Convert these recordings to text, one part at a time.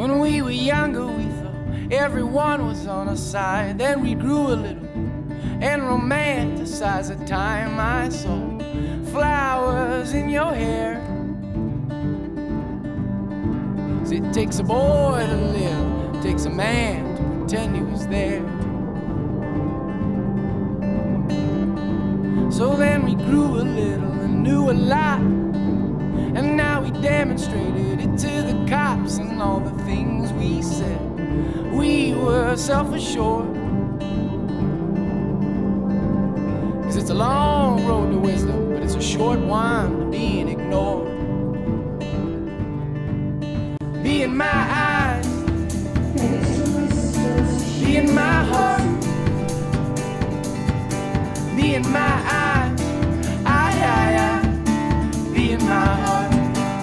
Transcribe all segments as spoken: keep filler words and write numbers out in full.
When we were younger, we thought everyone was on our side. Then we grew a little and romanticized the time I saw flowers in your hair. 'Cause it takes a boy to live, it takes a man to pretend he was there. So then we grew a little and knew a lot, and now we demonstrated it to the cops and all the things we said. We were self-assured, 'cause it's a long road to wisdom, but it's a short one to being ignored. Be in my eyes, be in my heart, be in my eyes, I, I, I, be in my heart.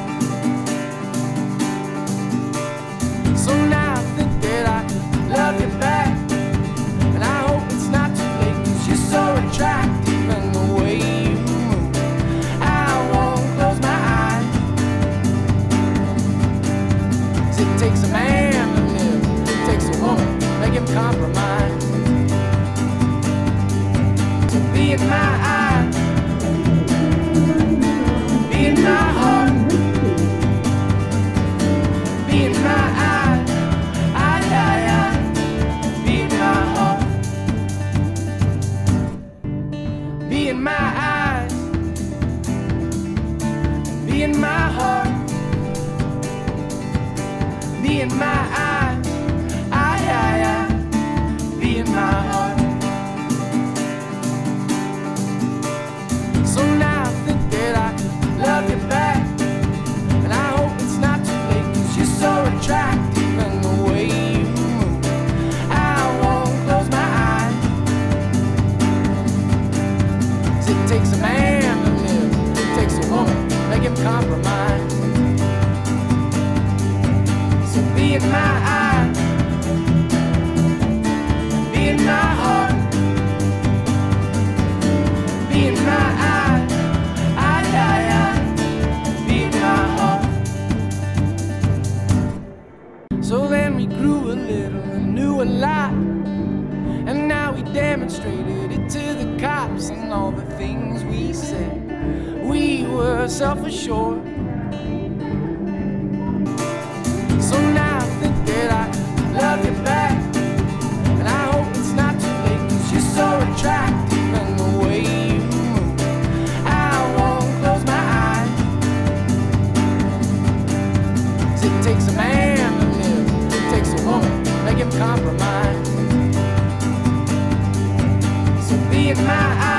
So now I think that I could love you back, and I hope it's not too late, 'cause you're so attractive and the way you move, I won't close my eyes. 'Cause it takes a man to live, it takes a woman, make him compromise. So be in my eyes, be in my heart, be in my eyes, I, I, I, be in my heart. Be in my eyes, be in my heart, be in my eyes, I, I, I, be in my heart. So now I think that I could love you back, and I hope it's not too late, 'cause you're so attractive and the way you move, I won't close my eyes. 'Cause it takes a man to live, it takes a woman, make him compromise. So be in my eyes, be in my heart, be in my eyes, I, I, I, be in my heart. So then we grew a little and knew a lot, and now we demonstrated it to the cops and all the things we said. We were self-assured. So now I think that I love you back, and I hope it's not too late, 'cause you're so attractive and the way you move, I won't close my eyes. 'Cause it takes a man to live, it takes a woman, make him compromise. So be in my eyes,